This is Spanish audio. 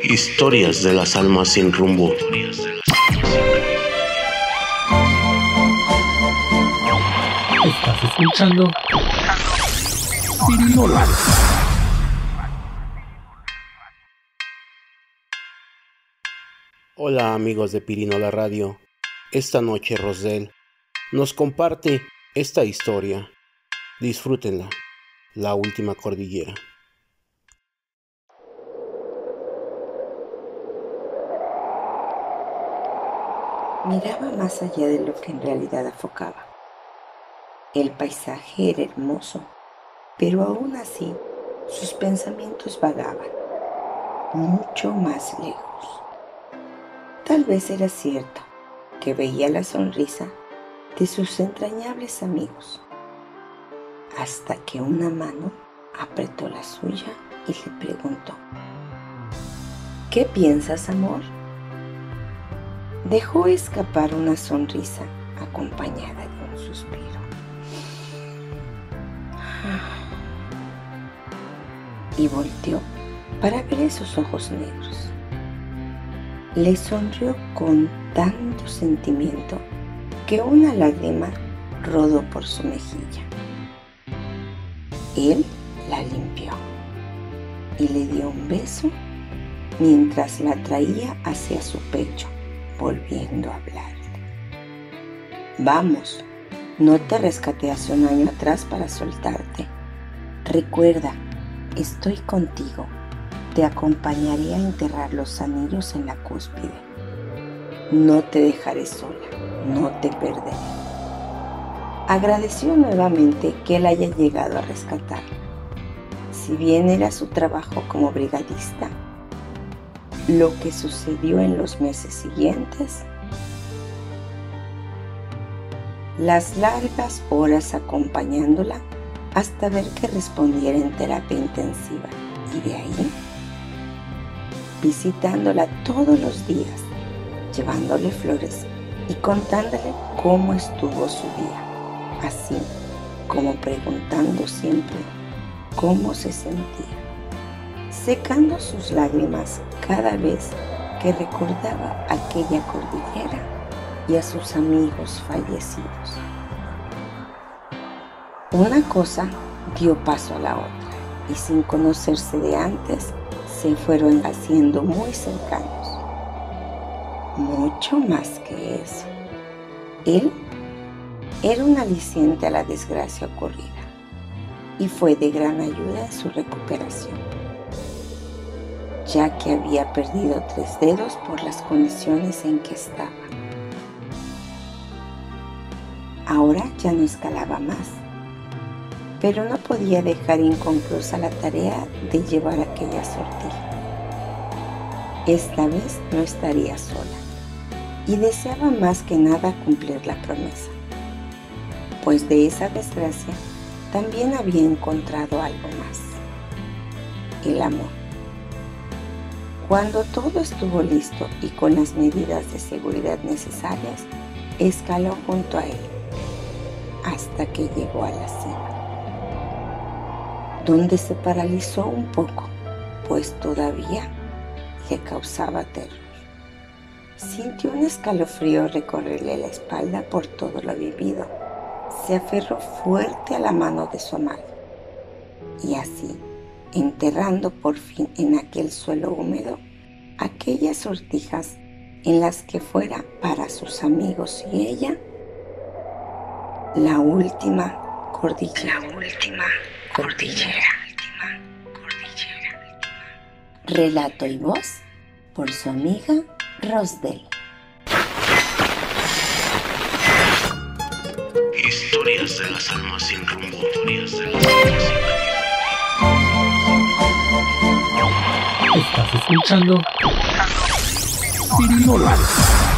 Historias de las almas sin rumbo. Estás escuchando Pirinola. Hola amigos de Pirinola Radio. Esta noche Rosdel nos comparte esta historia. Disfrútenla. La última cordillera. Miraba más allá de lo que en realidad afocaba. El paisaje era hermoso, pero aún así sus pensamientos vagaban, mucho más lejos. Tal vez era cierto que veía la sonrisa de sus entrañables amigos, hasta que una mano apretó la suya y le preguntó: ¿qué piensas, amor? Dejó escapar una sonrisa acompañada de un suspiro. Y volteó para ver esos ojos negros. Le sonrió con tanto sentimiento que una lágrima rodó por su mejilla. Él la limpió y le dio un beso mientras la traía hacia su pecho, volviendo a hablarle. Vamos, no te rescaté hace un año atrás para soltarte. Recuerda, estoy contigo. Te acompañaré a enterrar los anillos en la cúspide. No te dejaré sola, no te perderé. Agradeció nuevamente que él haya llegado a rescatarla. Si bien era su trabajo como brigadista, lo que sucedió en los meses siguientes, las largas horas acompañándola hasta ver que respondiera en terapia intensiva, y de ahí visitándola todos los días, llevándole flores y contándole cómo estuvo su día, así como preguntando siempre cómo se sentía, secando sus lágrimas cada vez que recordaba aquella cordillera y a sus amigos fallecidos. Una cosa dio paso a la otra, y sin conocerse de antes, se fueron haciendo muy cercanos. Mucho más que eso. Él era un aliciente a la desgracia ocurrida y fue de gran ayuda en su recuperación, ya que había perdido 3 dedos por las condiciones en que estaba. Ahora ya no escalaba más, pero no podía dejar inconclusa la tarea de llevar aquella sortija. Esta vez no estaría sola, y deseaba más que nada cumplir la promesa, pues de esa desgracia también había encontrado algo más: el amor. Cuando todo estuvo listo y con las medidas de seguridad necesarias, escaló junto a él, hasta que llegó a la cima, donde se paralizó un poco, pues todavía le causaba terror. Sintió un escalofrío recorrerle la espalda por todo lo vivido. Se aferró fuerte a la mano de su amado, y así, enterrando por fin en aquel suelo húmedo aquellas sortijas en las que fuera para sus amigos y ella la última cordillera. Relato y voz por su amiga Rosdel. Historias de las almas sin rumbo. Estás escuchando Pirinola.